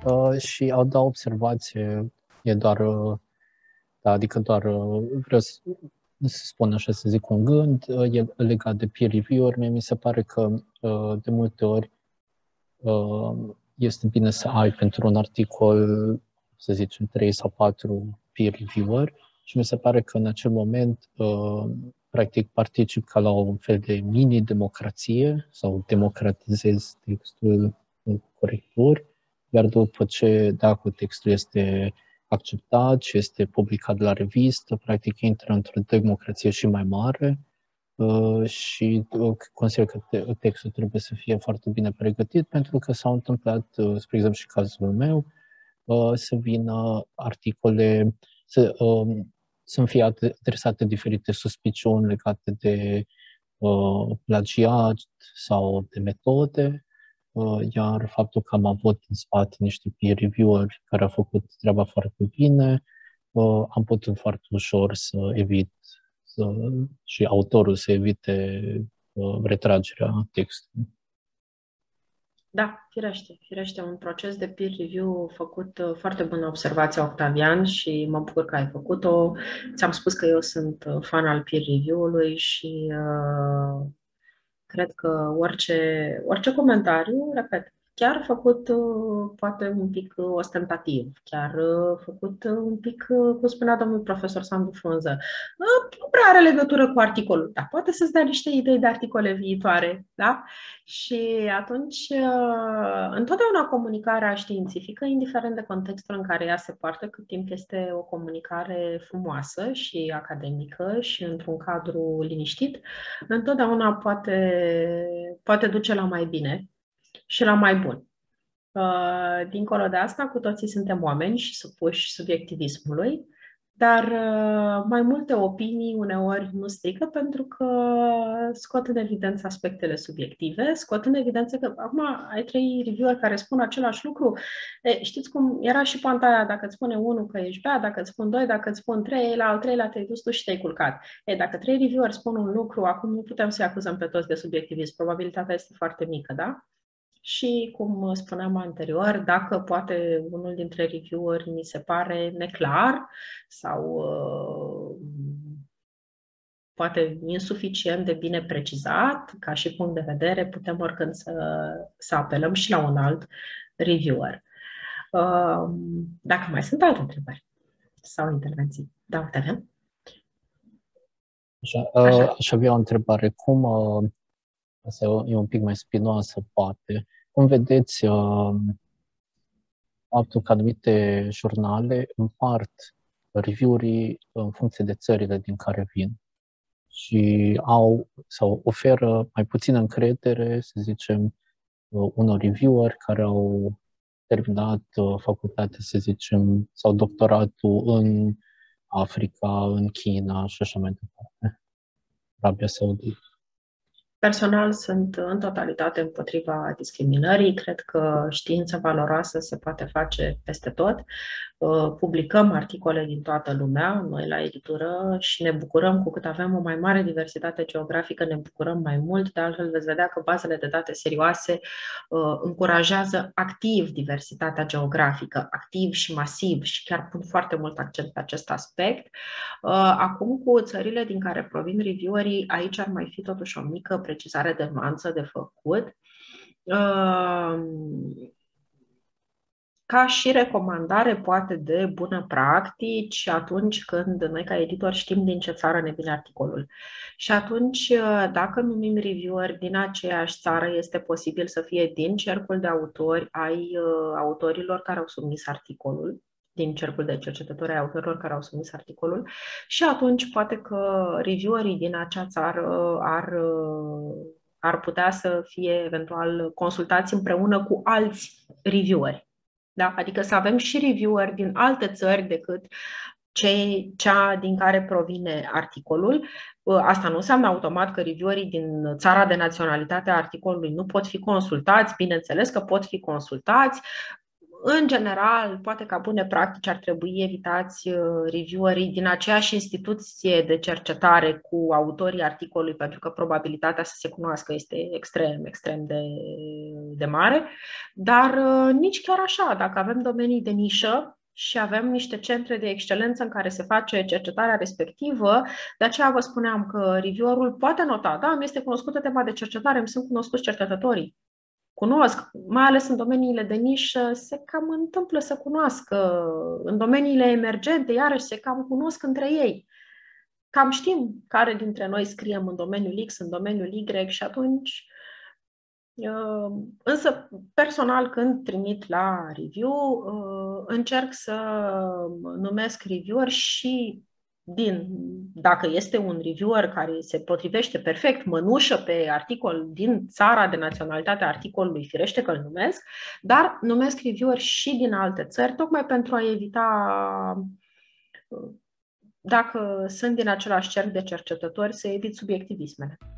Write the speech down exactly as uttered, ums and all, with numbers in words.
uh, și au dat observație, e doar, uh, da, adică doar uh, vreau să, să spun așa, să zic un gând, uh, e legat de peer review-uri. Mie mi se pare că uh, de multe ori uh, este bine să ai pentru un articol, să zicem, trei sau patru peer review-uri și mi se pare că în acel moment uh, practic particip ca la un fel de mini-democrație sau democratizez textul cu corecturi, iar după ce, dacă textul este acceptat și este publicat la revistă, practic intră într-o democrație și mai mare uh, și uh, consider că te- textul trebuie să fie foarte bine pregătit, pentru că s-au întâmplat, uh, spre exemplu și cazul meu, uh, să vină articole, să, uh, să-mi fie adresate diferite suspiciuni legate de uh, plagiat sau de metode, uh, iar faptul că am avut în spate niște peer review-uri care au făcut treaba foarte bine, uh, am putut foarte ușor să evit să, și autorul să evite uh, retragerea textului. Da, firește, firește, un proces de peer review făcut, uh, foarte bună observație, Octavian, și mă bucur că ai făcut-o. Ți-am spus că eu sunt uh, fan al peer review-ului și uh, cred că orice, orice comentariu, repet, chiar făcut uh, poate un pic uh, ostentativ, chiar uh, făcut uh, un pic, uh, cum spunea domnul profesor Sandu Frunză, uh, nu prea are legătură cu articolul, dar poate să-ți dea niște idei de articole viitoare, da? Și atunci, uh, întotdeauna comunicarea științifică, indiferent de contextul în care ea se poartă, cât timp este o comunicare frumoasă și academică și într-un cadru liniștit, întotdeauna poate, poate duce la mai bine și la mai bun. Uh, Dincolo de asta, cu toții suntem oameni și supuși subiectivismului, dar uh, mai multe opinii uneori nu strică pentru că scot în evidență aspectele subiective, scot în evidență că acum ai trei reviewer care spun același lucru. E, știți cum era și poanta aia, dacă îți spune unul că ești bea, dacă îți spun doi, dacă îți spun trei, la al treilea te-ai dus tu și te-ai culcat. E, dacă trei reviewer spun un lucru, acum nu putem să-i acuzăm pe toți de subiectivism, probabilitatea este foarte mică, da? Și, cum spuneam anterior, dacă poate unul dintre review-uri mi se pare neclar sau uh, poate insuficient de bine precizat, ca și punct de vedere, putem oricând să, să apelăm și la un alt reviewer. Uh, dacă mai sunt alte întrebări sau intervenții, da, Octavian? Așa, uh, aș avea o întrebare. Cum, uh, asta e un pic mai spinoasă, poate, cum vedeți uh, faptul că anumite jurnale împart review-uri în funcție de țările din care vin și au sau oferă mai puțină încredere, să zicem, unor reviewer care au terminat facultatea, să zicem, sau doctoratul în Africa, în China și așa mai departe, Arabia Saudită. Personal sunt în totalitate împotriva discriminării. Cred că știință valoroasă se poate face peste tot. Publicăm articole din toată lumea, noi la editură, și ne bucurăm cu cât avem o mai mare diversitate geografică, ne bucurăm mai mult. De altfel, veți vedea că bazele de date serioase încurajează activ diversitatea geografică, activ și masiv, și chiar pun foarte mult accent pe acest aspect. Acum, cu țările din care provin reviewerii, aici ar mai fi totuși o mică precizare de nuanță de făcut. Ca și recomandare, poate, de bună practici, atunci când noi ca editor știm din ce țară ne vine articolul. Și atunci, dacă numim reviewer din aceeași țară, este posibil să fie din cercul de autori ai autorilor care au submis articolul, din cercul de cercetători ai autorilor care au submis articolul, și atunci poate că reviewerii din acea țară ar, ar putea să fie eventual consultați împreună cu alți revieweri. Da? Adică să avem și reviewer din alte țări decât cei, cea din care provine articolul. Asta nu înseamnă automat că reviewerii din țara de naționalitate a articolului nu pot fi consultați. Bineînțeles că pot fi consultați. În general, poate ca bune practici ar trebui evitați reviewerii din aceeași instituție de cercetare cu autorii articolului, pentru că probabilitatea să se cunoască este extrem, extrem de de mare, dar nici chiar așa. Dacă avem domenii de nișă și avem niște centre de excelență în care se face cercetarea respectivă, de aceea vă spuneam că reviewerul poate nota, da, îmi este cunoscută tema de cercetare, îmi sunt cunoscuți cercetătorii. Cunosc, mai ales în domeniile de nișă, se cam întâmplă să cunoască. În domeniile emergente, iarăși, se cam cunosc între ei. Cam știm care dintre noi scriem în domeniul X, în domeniul Y și atunci... Însă, personal, când trimit la review, încerc să numesc reviewer și din, dacă este un reviewer care se potrivește perfect, mănușă pe articol din țara de naționalitate a articolului, firește că îl numesc, dar numesc reviewer și din alte țări, tocmai pentru a evita, dacă sunt din același cerc de cercetători, să evit subiectivismele.